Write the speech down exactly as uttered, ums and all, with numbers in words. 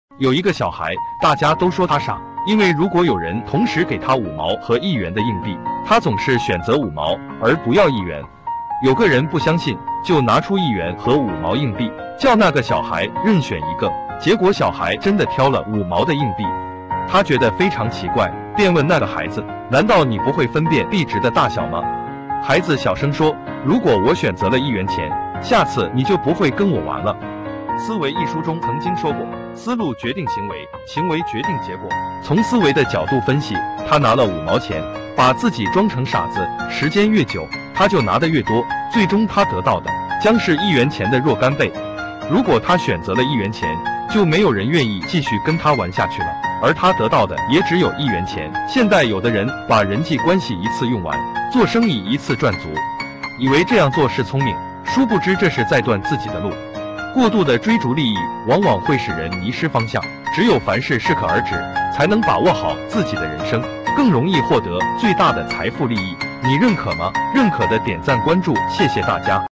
有一个小孩，大家都说他傻，因为如果有人同时给他五毛和一元的硬币，他总是选择五毛而不要一元。有个人不相信，就拿出一元和五毛硬币，叫那个小孩任选一个。结果小孩真的挑了五毛的硬币，他觉得非常奇怪，便问那个孩子：“难道你不会分辨币值的大小吗？”孩子小声说：“如果我选择了一元钱，下次你就不会跟我玩了。”《思维》一书中曾经说过，思路决定行为，行为决定结果。从思维的角度分析，他拿了五毛钱，把自己装成傻子，时间越久，他就拿得越多，最终他得到的将是一元钱的若干倍。如果他选择了一元钱，就没有人愿意继续跟他玩下去了，而他得到的也只有一元钱。现在有的人把人际关系一次用完，做生意一次赚足，以为这样做是聪明，殊不知这是在断自己的路。过度的追逐利益，往往会使人迷失方向。只有凡事适可而止，才能把握好自己的人生，更容易获得最大的财富利益。你认可吗？认可的点赞关注，谢谢大家。